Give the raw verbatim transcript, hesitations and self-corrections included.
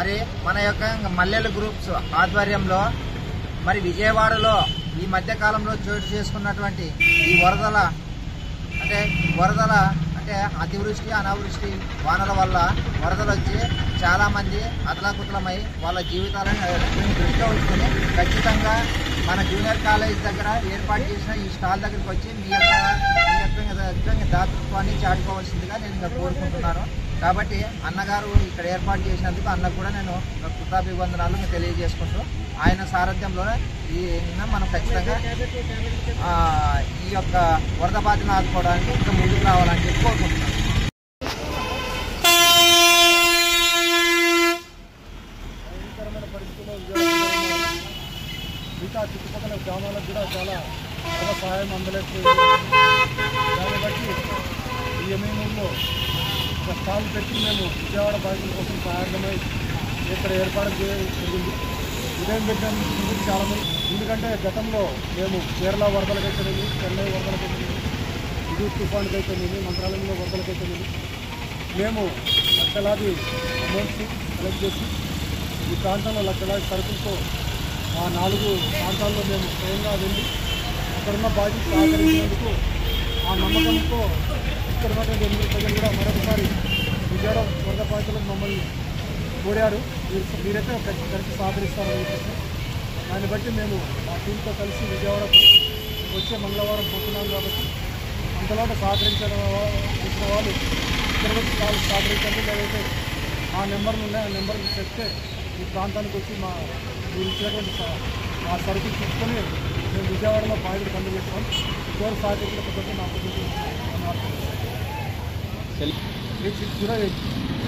మరి మన యొక్క మల్లెల గ్రూప్స్ ఆధ్వర్యంలో మరి విజయవాడలో ఈ మధ్య కాలంలో చోటు చేసుకున్నటువంటి ఈ వరదల అంటే వరదల అంటే అతివృష్టి అనావృష్టి వానల వల్ల వరదలు వచ్చి చాలామంది అతలాకుతలమై వాళ్ళ జీవితాలను దృష్టిలో ఉంచుకుని ఖచ్చితంగా మన జూనియర్ కాలేజ్ దగ్గర ఏర్పాటు చేసిన ఈ స్టాల్ దగ్గరికి వచ్చి మీ యొక్క మీ యొక్క దాతృత్వాన్ని చాటుకోవాల్సిందిగా నేను ఇంకా కోరుకుంటున్నాను. కాబట్టి అన్నగారు ఇక్కడ ఏర్పాటు చేసినందుకు అన్నకు కూడా నేను కృతజ్ఞతలు తెలియజేసుకుంటూ ఆయన సారథ్యంలో ఈ మనం ఖచ్చితంగా ఈ యొక్క వరద బాధను ఆదుకోవడానికి ఇంకా ముందుకు రావాలని చెప్పి కోరుకుంటున్నాను. భయంకరమైన పరిస్థితుల్లో మిగతా చుట్టుపక్కల గ్రామాలకు కూడా చాలా చాలా సహాయం అందలేకపోయింది. దాన్ని బట్టి ఈ ఎమ్మెల్యేలో ఒక స్టాల్ పెట్టి మేము విజయవాడ బాధితుల కోసం సహాయకమై ఇక్కడ ఏర్పాటు జరిగింది. ఉదయం పెట్టిన ముందు చాలామంది ఎందుకంటే గతంలో మేము కేరళ వరదలకైతేనేది, చెన్నై వరదలకైతేనేది, ఇది తుఫాన్కి అయితేనేది, మంత్రాలయంలో వరదలకైతేనేది మేము లక్షలాది అమౌంట్స్ కలెక్ట్ చేసి ఈ ప్రాంతంలో లక్షలాది సరుకులతో ఆ నాలుగు ప్రాంతాల్లో మేము స్వయంగా వెళ్ళి అక్కడున్న బాధ్యత సహకరించినందుకు ఆ నమ్మకంతో ఇక్కడ ఉన్నటువంటి ఎనిమిది ప్రజలు కూడా మరొకసారి విజయవాడ వరద బాధితులకు మమ్మల్ని కోరారు. మీరు మీరైతే కలిసి సహకరిస్తారని చెప్పేసి దాన్ని బట్టి మేము మా టీంతో కలిసి విజయవాడకు వచ్చే మంగళవారం పోతున్నాం కాబట్టి అంతలోనే సహకరించిన వచ్చిన వాళ్ళు ఇక్కడ వచ్చి సహకరించండి. లేకపోతే ఆ నెంబర్లు ఉన్నాయి, ఆ నెంబర్కి చెప్తే ఈ ప్రాంతానికి వచ్చి మా మీరు ఇచ్చినటువంటి మా సరుకులు తీసుకొని మేము విజయవాడలో బాధ్యత అందజేస్తాం. ఇద్దరు సహకరించిన పద్ధతి నాకు ఎయిట్ సిక్స్ జీరో ఎయిట్